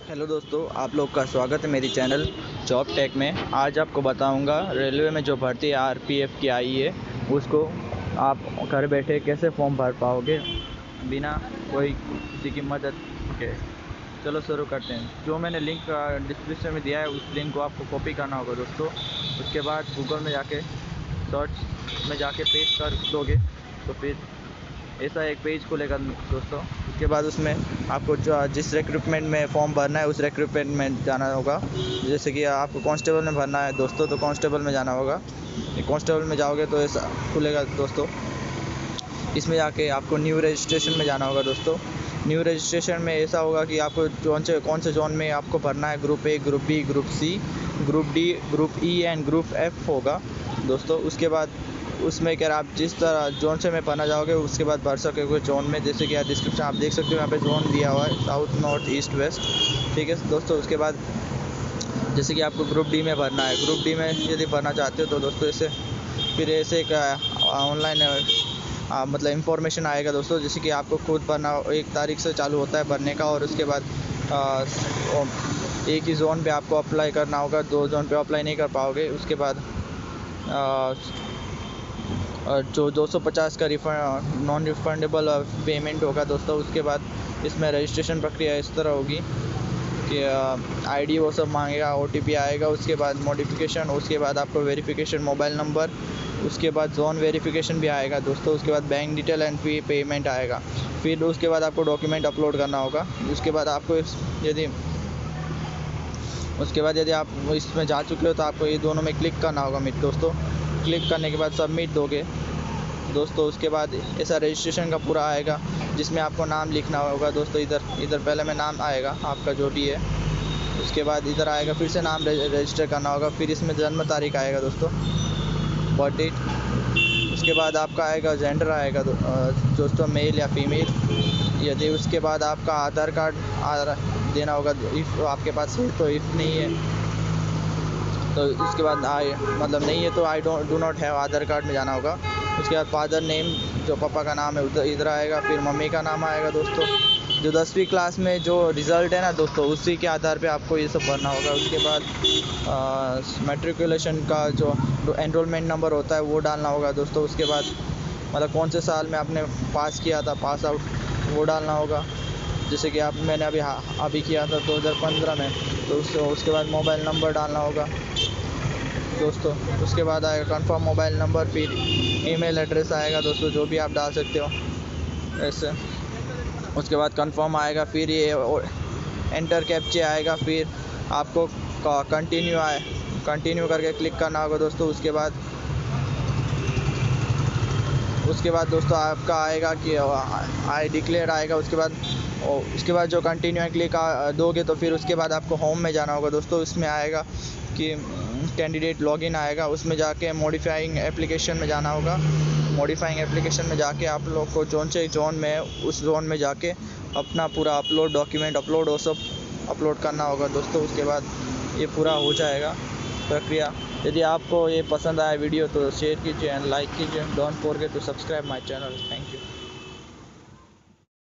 Hello दोस्तों, आप लोग का स्वागत है मेरी चैनल जॉब टेक में। आज आपको बताऊंगा रेलवे में जो भर्ती आरपीएफ की आई है उसको आप घर बैठे कैसे फॉर्म भर पाओगे बिना कोई किसी की मदद के। चलो शुरू करते हैं। जो मैंने लिंक डिस्क्रिप्शन में दिया है उस लिंक को आपको कॉपी करना होगा दोस्तों। उसके बाद गूगल में जाके सर्च में जाके पेस्ट कर दोगे तो फिर ऐसा एक पेज खुलेगा दोस्तों। उसके बाद उसमें आपको जो जिस रिक्रूटमेंट में फॉर्म भरना है उस रिक्रूटमेंट में जाना होगा। जैसे कि आपको कांस्टेबल में भरना है दोस्तों तो कांस्टेबल में जाना होगा। कांस्टेबल में जाओगे तो ऐसा खुलेगा दोस्तों। इसमें जाके आपको न्यू रजिस्ट्रेशन में जाना होगा दोस्तों। न्यू रजिस्ट्रेशन में ऐसा होगा कि आपको कौन से जोन में आपको भरना है। Group A, group B, group C, group D, group E and group F होगा दोस्तों। उसके बाद उसमें क्या आप जिस तरह जोन से में भरना चाहोगे उसके बाद भर सकोगे जोन में। जैसे कि डिस्क्रिप्शन आप देख सकते हो, यहाँ पे जोन दिया हुआ है साउथ, नॉर्थ, ईस्ट, वेस्ट। ठीक है दोस्तों। उसके बाद जैसे कि आपको ग्रुप डी में भरना है। ग्रुप डी में यदि भरना चाहते हो तो दोस्तों ऐसे फिर ऐसे एक ऑनलाइन मतलब इंफॉर्मेशन आएगा दोस्तों। जैसे कि आपको खुद भरना 1 तारीख से चालू होता है भरने का, और उसके बाद एक ही जोन पे आपको अप्लाई करना होगा। 2 जोन पे अप्लाई नहीं कर पाओगे। उसके बाद जो 250 का नॉन रिफंडेबल पेमेंट होगा दोस्तों। उसके बाद इसमें रजिस्ट्रेशन प्रक्रिया इस तरह होगी कि आईडी वो सब मांगेगा, ओटीपी आएगा, उसके बाद मॉडिफिकेशन, उसके बाद आपको वेरिफिकेशन मोबाइल नंबर, उसके बाद जोन वेरिफिकेशन भी आएगा दोस्तों। उसके बाद bank detail and fee payment आएगा। फिर उसके बाद आपको डॉक्यूमेंट अपलोड करना होगा। उसके बाद आपको यदि आप इसमें जा चुके हो तो आपको ये दोनों में क्लिक करना होगा दोस्तों। क्लिक करने के बाद सबमिट दोगे दोस्तों। उसके बाद ऐसा रजिस्ट्रेशन का पूरा आएगा जिसमें आपको नाम लिखना होगा दोस्तों। इधर पहले में नाम आएगा आपका जो भी है। उसके बाद इधर आएगा, फिर से नाम रजिस्टर करना होगा। फिर इसमें जन्म तारीख आएगा दोस्तों, बर्थ डेट। उसके बाद आपका आएगा जेंडर आएगा दोस्तों, मेल या फीमेल। यदि उसके बाद आपका आधार कार्ड देना होगा इफ़ आपके पास है, तो इफ़ नहीं है तो उसके बाद मतलब नहीं है तो I do not have Aadhaar card में जाना होगा। उसके बाद फादर नेम जो पापा का नाम है उधर इधर आएगा। फिर मम्मी का नाम आएगा दोस्तों। जो 10वीं क्लास में जो रिज़ल्ट है ना दोस्तों, उसी के आधार पे आपको ये सब भरना होगा। उसके बाद मैट्रिकुलेशन का जो एनरोलमेंट नंबर होता है वो डालना होगा दोस्तों। उसके बाद मतलब कौन से साल में आपने पास किया था, पास आउट, वो डालना होगा। जैसे कि मैंने अभी किया था 2015 में, तो उसके बाद मोबाइल नंबर डालना होगा दोस्तों। उसके बाद आएगा कंफर्म मोबाइल नंबर, फिर ईमेल एड्रेस आएगा दोस्तों, जो भी आप डाल सकते हो ऐसे। उसके बाद कंफर्म आएगा, फिर ये एंटर कैप्चे आएगा, फिर आपको कंटिन्यू करके क्लिक करना होगा दोस्तों। उसके बाद दोस्तों आपका आएगा कि आई डिक्लेयर आएगा। उसके बाद जो कंटिन्यू क्लिक दोगे तो फिर उसके बाद आपको होम में जाना होगा दोस्तों। इसमें आएगा कि कैंडिडेट लॉगिन आएगा, उसमें जाके मॉडिफाइंग एप्लीकेशन में जाना होगा। मॉडिफाइंग एप्लीकेशन में जाके आप लोग को जोन में उस जोन में जाके अपना पूरा डॉक्यूमेंट अपलोड वो सब अपलोड करना होगा दोस्तों। उसके बाद ये पूरा हो जाएगा प्रक्रिया। यदि आपको ये पसंद आया वीडियो तो शेयर कीजिए एंड लाइक कीजिए। Don't forget to subscribe my channel. Thank you.